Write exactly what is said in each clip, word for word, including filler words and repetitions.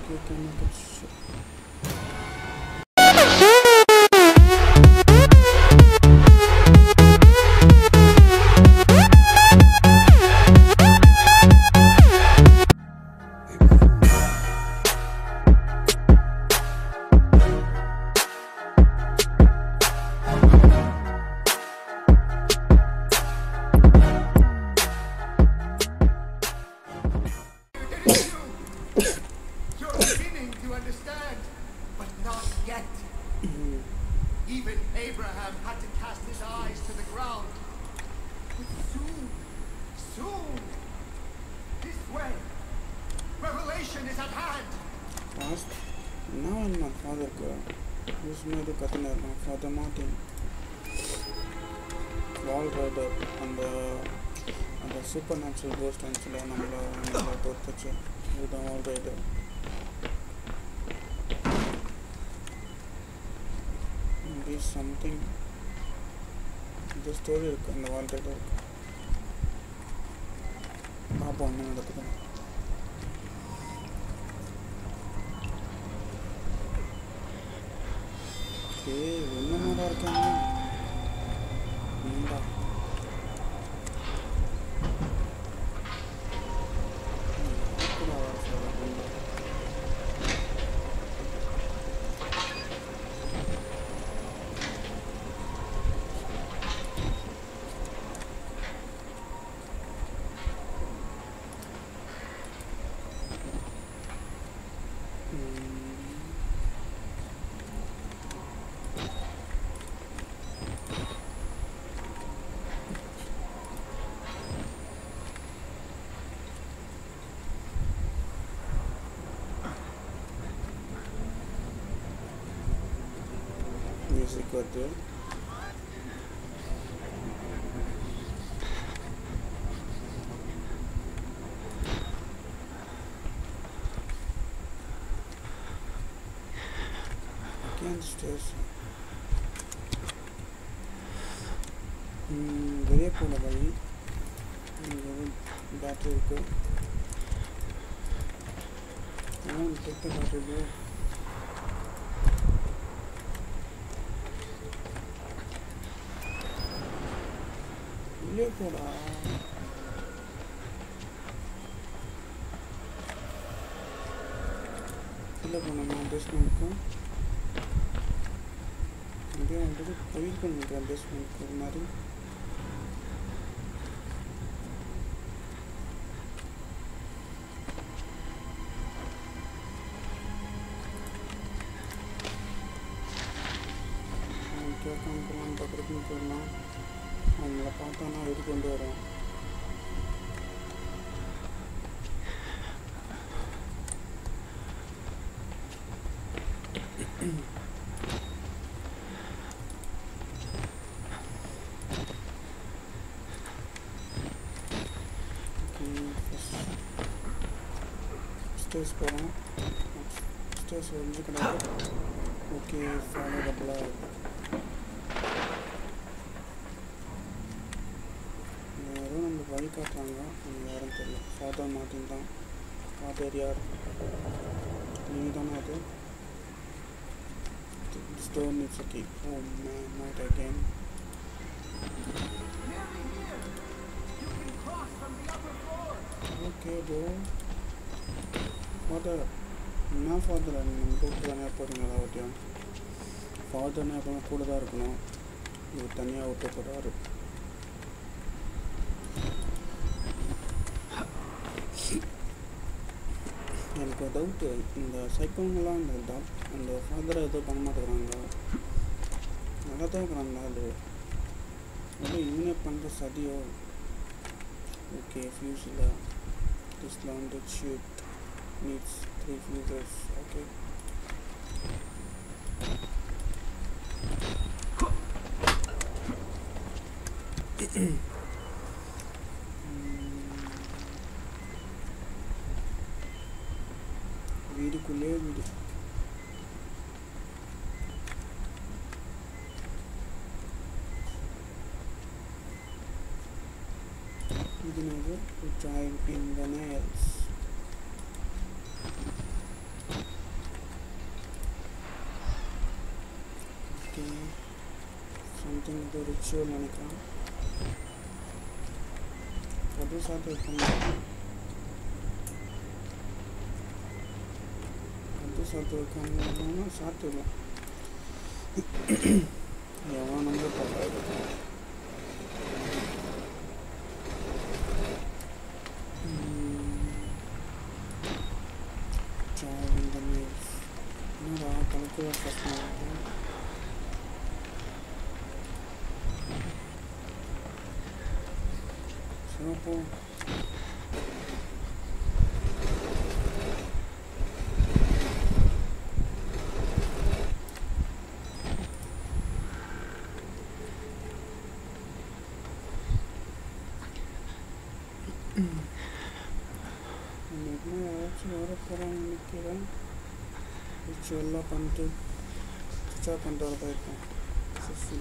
Okay, can I get shit? Father Martin, Wall Rider, and the and the supernatural ghost and so on. Namla namla torthachu. Idu Wall Rider. This is something. The story irukku and the Wall Rider. Paapom enna nadakudhu. Hey, என்ன மாடா இருக்காங்க நீண்டா music வருது again stairs வெளியே போன வழி battery இருக்கு கெட்ட battery வெளியே போடா இல்லை போனோம்மா பேஸ்மெண்ட்க்கு அப்படியே வந்துட்டு போயிட்டு நினைக்கிறேன் பேஸ்மெண்ட்க்கு ஒரு மாதிரி கேட்காம போகலான்னு பார்க்குறதுன்னு போயிடலாம் அவங்கள பார்த்தானா இது கொண்டு வரோம் ஸ்டேஸ் போகிறோம் ஸ்டேஸ் வந்து கிடையாது ஓகே ஃபாலோ டபுளாக வழி காட்டுறாங்க அவங்க யாரும் தெரியல ஃபாதர் மார்ட்டின் தான் கார்டியார்ட் நீ தானே அது store needs a key. Oh man, not again. Okay bro. Father என்ன ஃபாதர் நம்ம கூப்பிட்டு தானே போகிறீங்களா ஒட்டியும் ஃபாதர்னா எப்பவுமே கூட தான் இருக்கணும் இவர் தனியாக விட்டு போகிறாரு எனக்கு டவுட்டு இந்த சைக்கோங்கெல்லாம் இந்த டாக் அந்த ஃபாதரை எதுவும் பண்ண மாட்டேங்கிறாங்க நல்லா தான் இருக்கிறாங்க அது வந்து இவனே பண்ணுற சதியோ ஓகே ஃபியூஸில் this landed should needs three fuses okay வீடுக்குள்ளே வீடு இது giant in the nails something இது ரிச்சுவல் நினைக்கிறேன். அது சாப்பிட்டு வைக்கணும். அது சாப்பிட்டு வைக்கணும் சாப்பிட்டுலாம் எவன் நம்ம பார்க்க என்னடா கணக்கு கஷ்டமாக இருக்கு. சிவப்போ ஏதாச்சும் வர போகிறான்னு நினைக்கிறேன். ரிச்சுவல்லாம் பண்ணிட்டு சுவிட்ச் ஆஃப் பண்ணிட்டு வர போயிருக்கேன். சிசி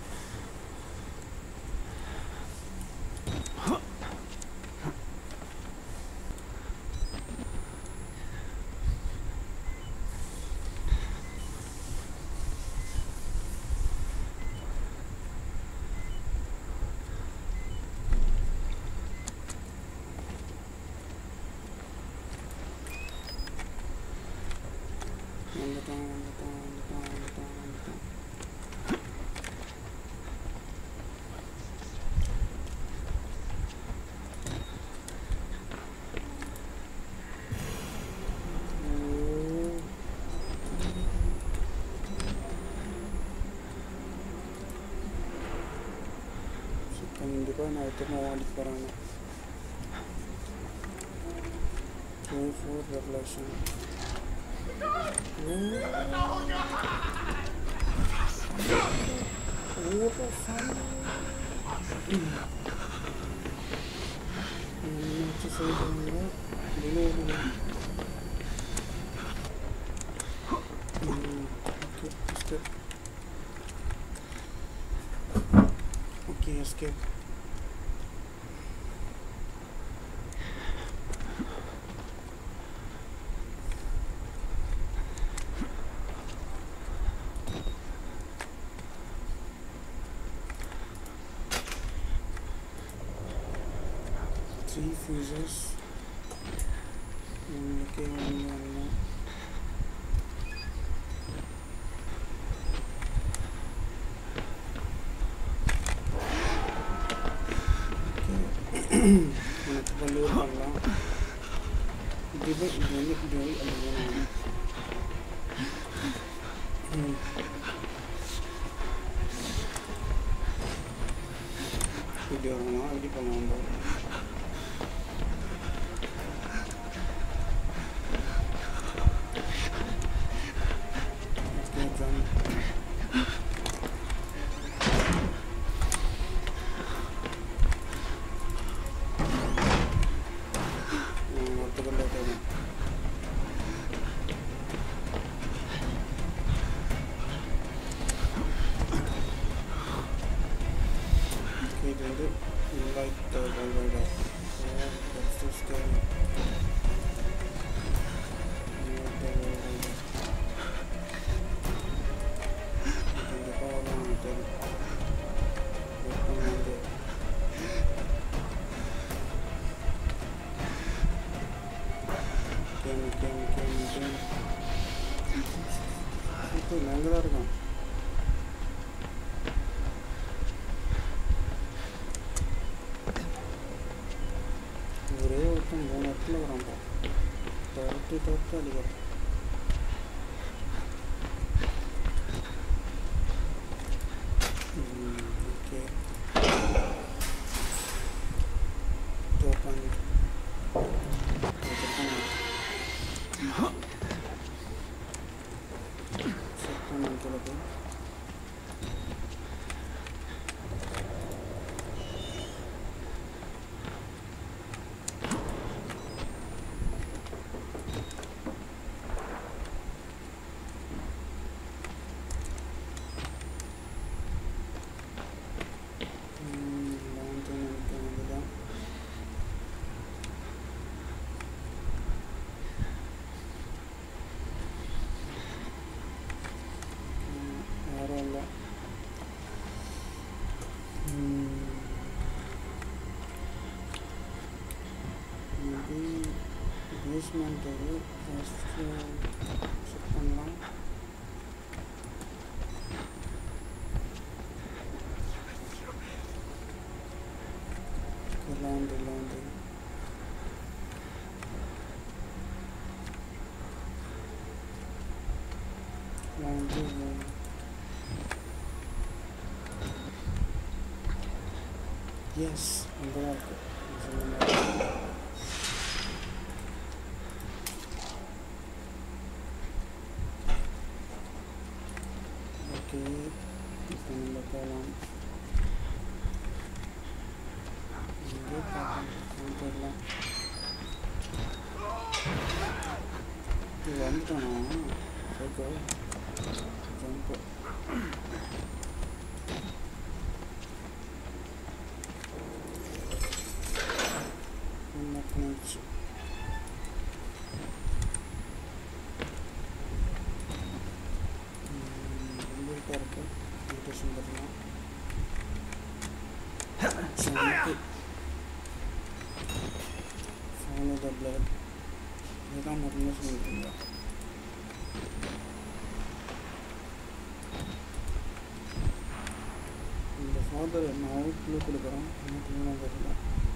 வந்துட்டான் வந்துட்டான் வந்துட்டான் வந்துட்டான் வந்துட்டான். கண்டிப்பாக நான் திரும்ப வாங்கிட்டு போகிறாங்க. Two four revelation. செய்வாங்க okay escape. Three fuses. Okay, one more. Okay. Let's follow along. Divide, divide, divide, along. Hmm. Video na, hindi pa naman. அங்கதான் இருக்கான். ஒரே ஒருத்தன் மூணு இடத்துல வரான்ப்பா. தவிர்த்து தவிர்த்து அடிக்கிறான். ஓகே டோக்கன் பேஸ்மெண்ட் இது ஃபஸ்ட்டு செக் பண்ணலாம். லாண்ட்ரி லாண்ட்ரி லாண்ட்ரி எஸ் அங்கே தான் இருக்குது சொன்ன மாதிரி. ஓகே இப்போ நம்ம போகலாம். இங்கே பார்க்கலாம் போயிடலாம். இது வந்துட்டானா ஓகே ஜம்ப்பு. பண்ணிடுச்சு. இருக்கு மெடிடேஷன் பண்ணலாம். ஜம்ப்பு ஃபாலோ த பிளட் இதுதான் மட்டுமே சொல்லிட்டுருந்தா. இந்த ஃபாதர் நான் அவுட் க்ளூ கொடுக்குறேன். என்ன க்ளூனா தெரியல.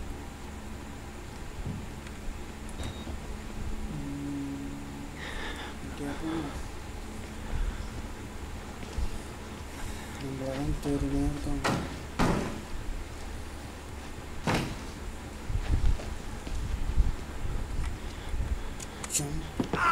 நம்மளதான் தேடினே இருக்காங்க. ஜம்ப்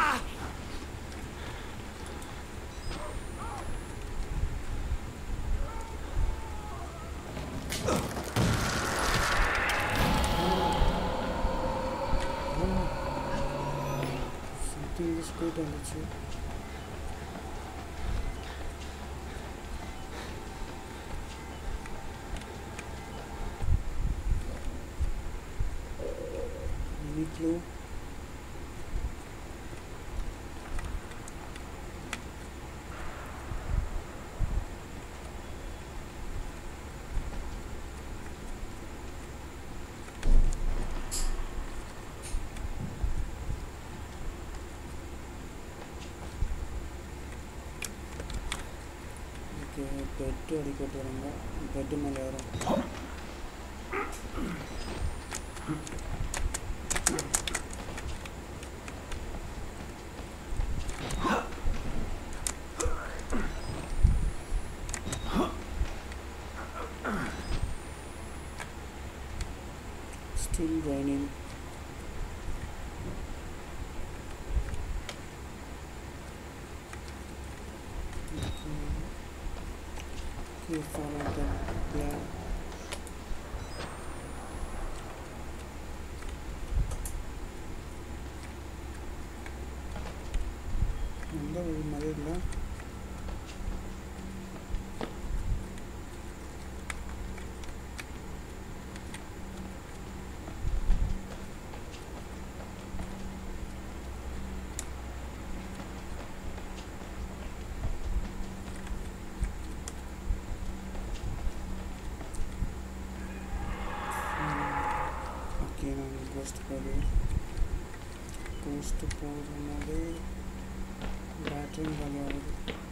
சம்திங் இஸ் குட் வந்துச்சு. Clue. Okay, bed அடிக்கட்டு வராங்க. பெட் மேலே ஏறும். Still raining. Okay. Okay, follow the plan. எந்த ஒரு மாதிரி இல்லை. ஓகே நான் கோஸ்ட் போடுவேன். கோஸ்ட் போடும்போது பேட்டரியும் காலி ஆகுது.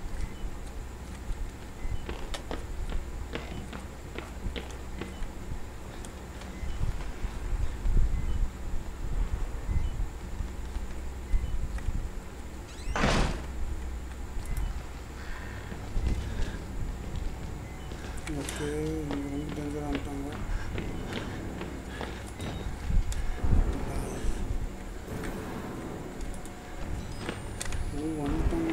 ஓகே இங்கே வந்து டேஞ்சர் ஆகிட்டாங்க. வந்துட்டாங்க.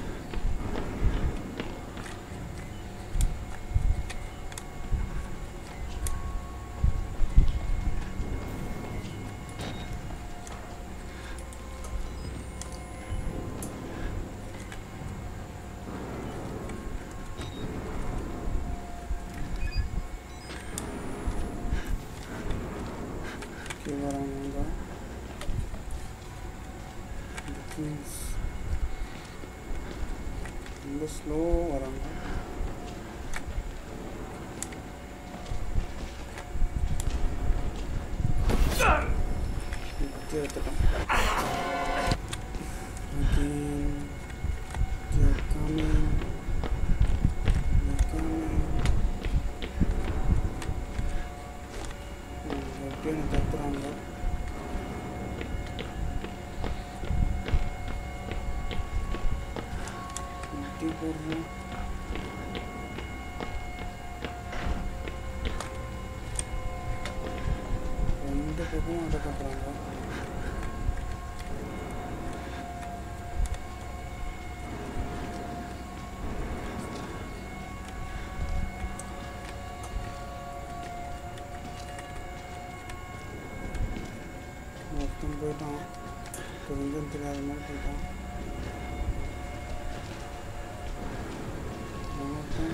ஓகே வராங்க. ரொம்ப ஸ்லோ வராங்க. எல்லாத்தையும் எடுத்துட்டோம். Again, they're coming. They're coming. எப்படியும் என்ன தத்துறாங்க. இப்படி போடுறோம். ரெண்டு பக்கமும் அடை கட்டுறாங்க. மொத்தம் போயிட்டான். தெரிஞ்சும் தெரியாத மாதிரி போயிட்டான். மொத்தம்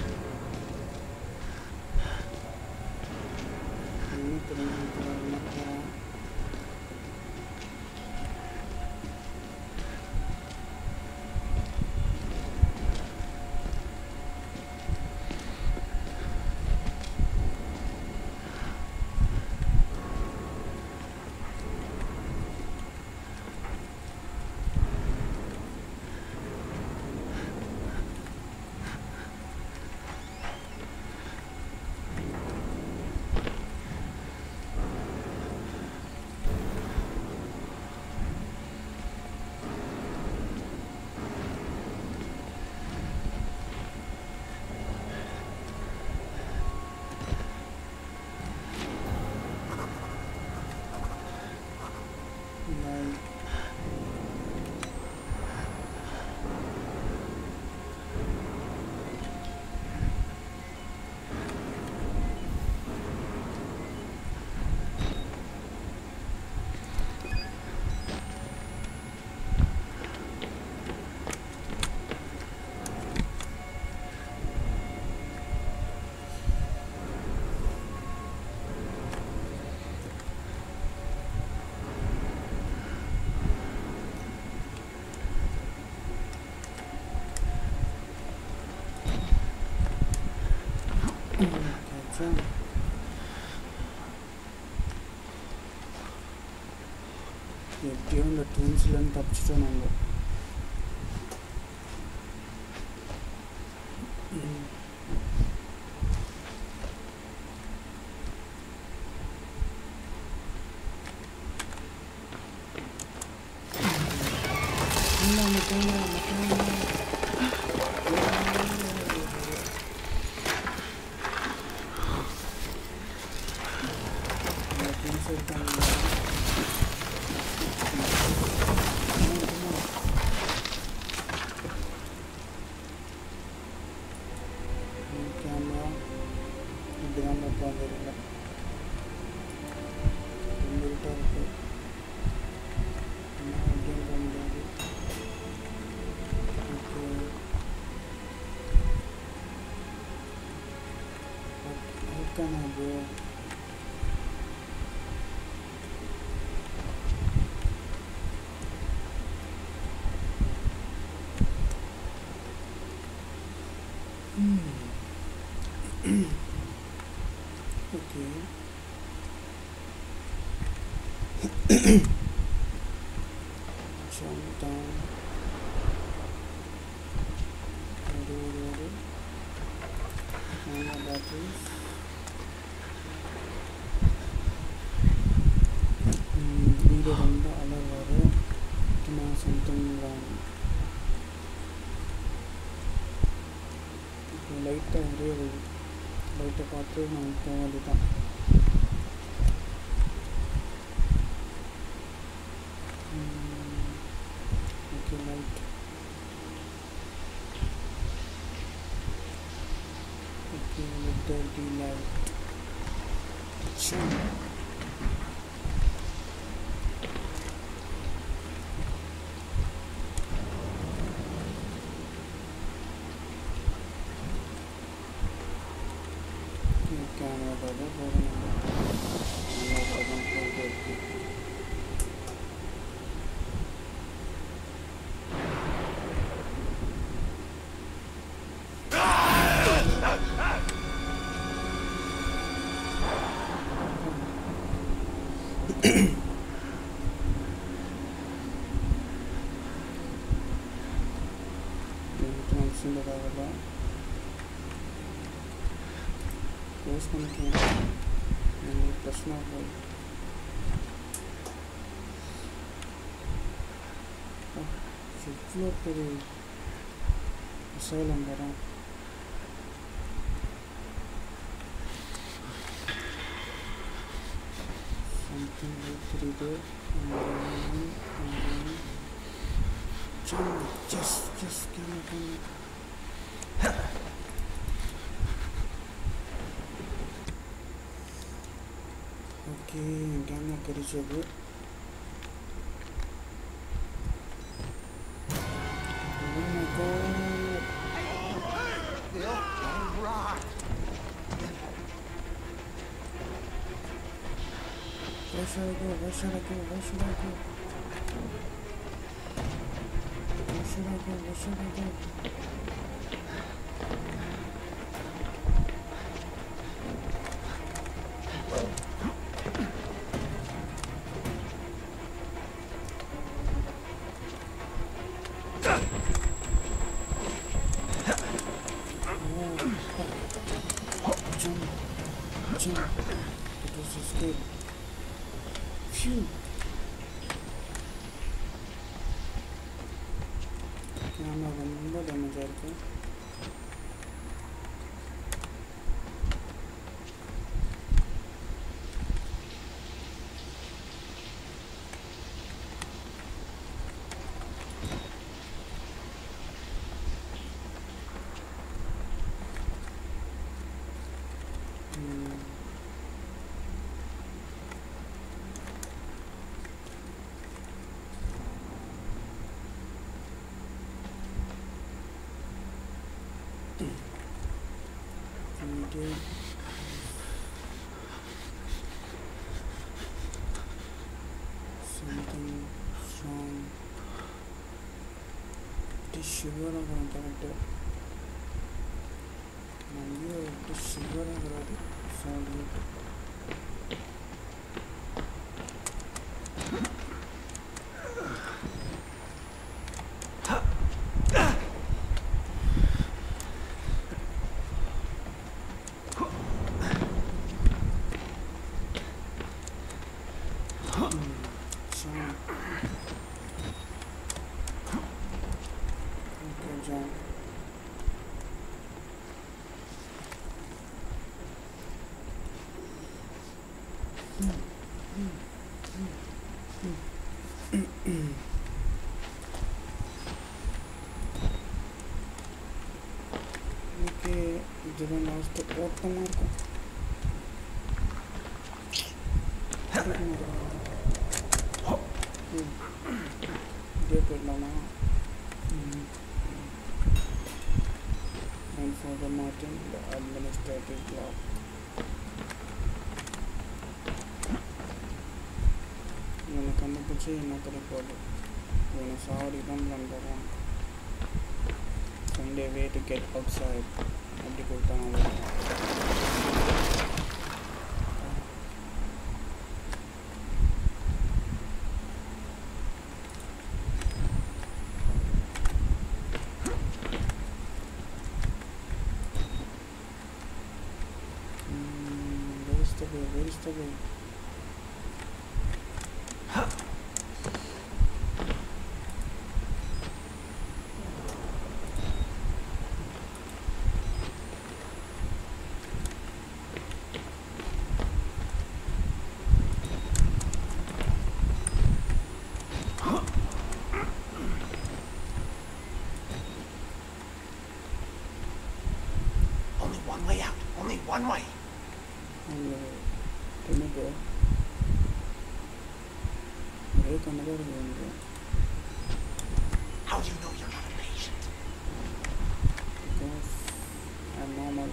இன்னும் தெரிஞ்சும் தெரியாத மாதிரி போகிறான். எப்படியோ இந்த ட்வின்ஸ்லேருந்து தப்பிச்சிட்டோம் நாங்கள். கேமரா இப்படிதான் உட்காந்துருக்கல ரொம்ப கிட்ட இருக்கு. அப்படியும் போக முடியாது. ஓகே ஓகேண்ணா bro. Okay. Jump down. Ready, ready. And the batteries. Video ரொம்ப அழகாக நான் something wrong. இப்போ லைட்டாக ஒரே லைட்டை பார்த்து நான் போக வேண்டியதான். Okay light okay dirty light. Sure. Camera pada baru nama pada foto. சின்னதாகல க்ளோஸ் பண்ணிக்கலாம். உங்களுக்கு பிரச்சனை போய் இவ்வளோ பெரிய அசைலம் வரும். சம்திங் தெரியுது. Just just camera camera okay camera கிடைச்சது. Where should I go? Where should I go? Where should I go? Where should I go? Where should I go? Jump, jump. It was escape. Phew. Camera ரொம்ப damage ஆயிருக்கு. Okay. Something strong. It is sugar of one character. And you have to sugar of one solid. Okay, இதுதான் last ஓட்டமாக இருக்கும். இதே போயிடலாமா? And for the Martin, the administrative block. இவனை கண்டுபிடிச்சி என்ன கிடைக்காது. இவனை சாவடி தான் பிளான் போடுறான். Find a way to get outside. அப்படி கொடுத்தாங்க. Where is the way? Where is the way? One way. And tomato. Very another one. How do you know you're not a patient? Because I'm normal.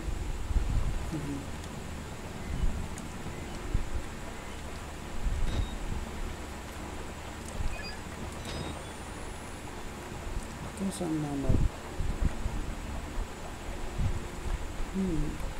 Because I'm normal. Hmm.